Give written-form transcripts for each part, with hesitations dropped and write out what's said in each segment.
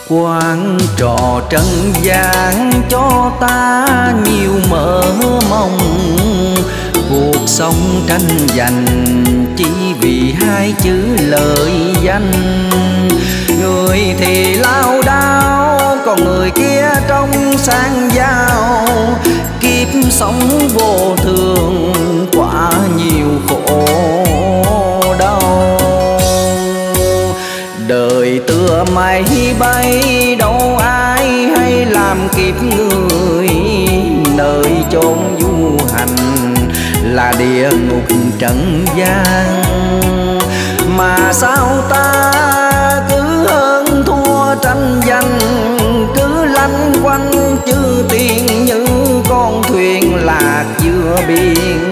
Quán trò trần gian cho ta nhiều mơ mộng, cuộc sống tranh giành chỉ vì hai chữ lợi danh. Người thì lao đao, còn người kia trong sang giàu. Kiếp sống vô thường, quả nhiều khổ đau. Đời tựa mây bay, đâu ai hay làm kịp người. Nơi chốn du hành là địa ngục trần gian. Mà sao ta cứ hơn thua tranh giành, cứ lanh quanh chữ tiền như con thuyền lạc giữa biển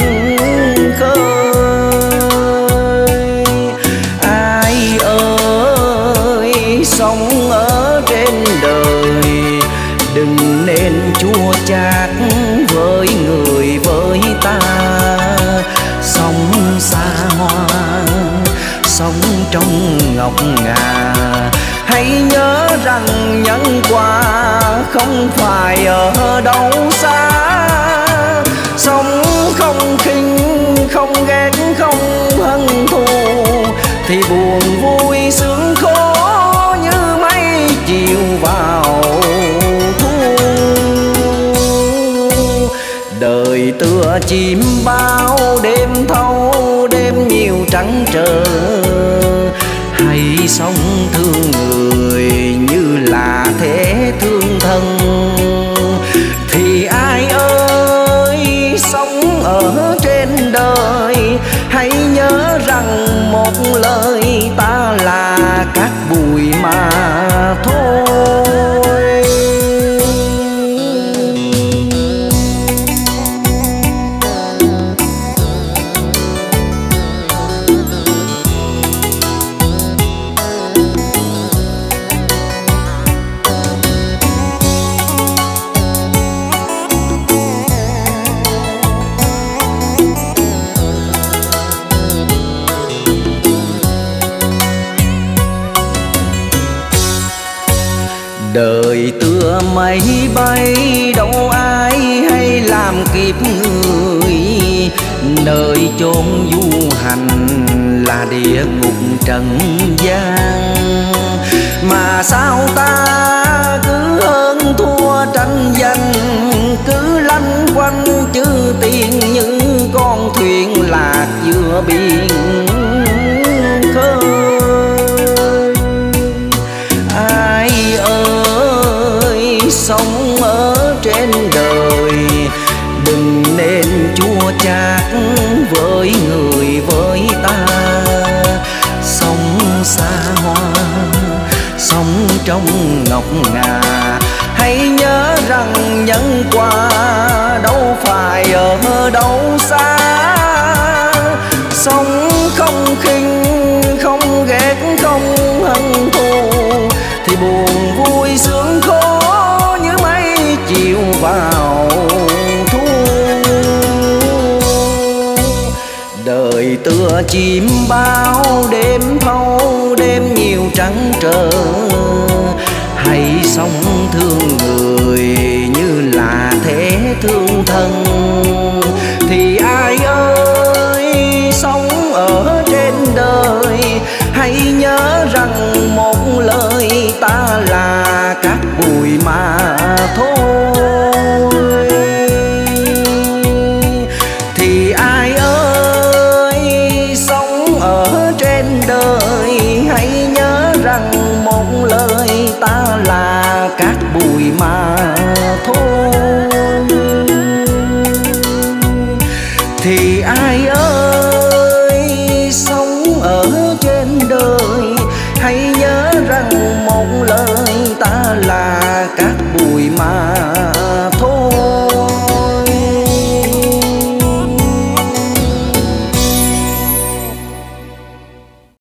khơi. Ai ơi sống ở trên đời, đừng nên chua chát với người với ta. Sống xa hoa, sống trong ngọc ngà, hãy nhớ rằng nhân quả không phải ở đâu xa. Sống không khinh, không ghét, không hận thù, thì buồn vui sướng khổ như mây chiều vào thu. Đời tựa chim bao đêm thâu, đêm nhiều trắng trơ. Hãy sống thương người như là thế thương thân. Thì ai ơi sống ở trên đời, hãy nhớ rằng một lời ta là cát bụi mà thôi. Đời tựa mây bay, đâu ai hay làm kịp người. Nơi chốn du hành là địa ngục trần gian. Mà sao ta cứ hơn thua tranh giành, cứ lanh quanh chữ tiền như con thuyền lạc giữa biển khơi. Ai ơi sống ở trên đời, đừng nên chua chát với người với ta. Sống xa hoa, sống trong ngọc ngà, hãy nhớ rằng nhân quả đâu phải ở đâu xa. Sống không khinh, không ghét, không hận thù, thì buồn vui sướng khổ như mây chiều vào thu. Đời tựa chim bao đêm thâu, đêm nhiều trắng trơ. Hãy sống thương người như là thế thương thân. Thì ai ơi sống ở trên đời, hãy nhớ rằng một lời ta là cát bụi mà thôi. Thì ai ơi sống ở trên đời, hãy nhớ rằng một lời ta là cát bụi mà thôi. Thì ai ơi sống ở trên đời, hãy nhớ rằng một lời ta là cát